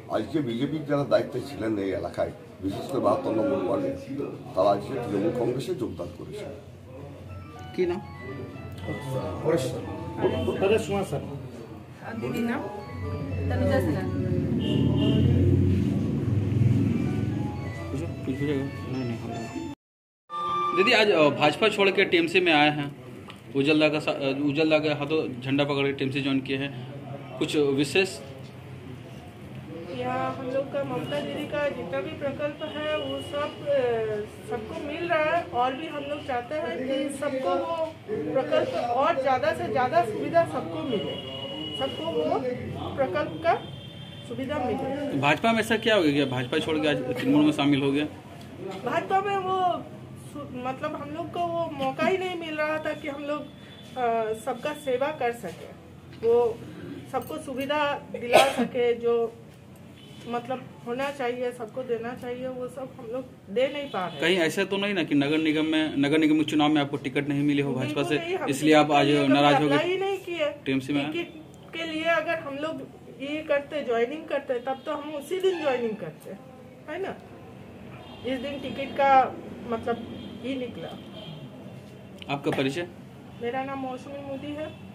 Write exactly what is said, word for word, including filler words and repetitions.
আজকে বিজেপির যারা দায়িত্বে ছিলেন এই এলাকায়, বিশেষ করে বাহাত্তর নম্বর ওয়ার্ডে, তারা আজকে তৃণমূল কংগ্রেসে যোগদান করেছে। কি নাম? दीदी नाम तनुजा सिन्हा। दीदी आज भाजपा छोड़ के टीएमसी में आए हैं, उजलदा का उजलदा के हाथों झंडा पकड़ के टीएमसी ज्वाइन किए हैं, कुछ विशेष? यहाँ हम लोग का ममता दीदी का जितना भी प्रकल्प है वो सब सबको मिल रहा है, और भी हम लोग चाहते हैं कि सबको वो प्रकल्प और ज़्यादा से ज़्यादा सुविधा सबको मिले, सबको वो प्रकल्प का सुविधा मिले। भाजपा में ऐसा क्या हो गया, भाजपा छोड़ के आज तृणमूल में शामिल हो गया? भाजपा में वो मतलब हम लोग को वो मौका ही नहीं मिल रहा था कि हम लोग सबका सेवा कर सके, वो सबको सुविधा दिला सके, जो मतलब होना चाहिए, सबको देना चाहिए, वो सब हम लोग दे नहीं पा रहे। कहीं ऐसा तो नहीं ना कि नगर निगम में नगर निगम के चुनाव में आपको टिकट नहीं मिली हो भाजपा से, इसलिए आप आज नाराज हो गए? ही नहीं किए टीएमसी में टिकट के लिए। अगर हम लोग ये करते, ज्वाइनिंग करते, तब तो हम उसी दिन ज्वाइनिंग करते, है ना। इस दिन टिकट का मतलब ही निकला। आपका परिचय? मेरा नाम मौसमी मोदी है।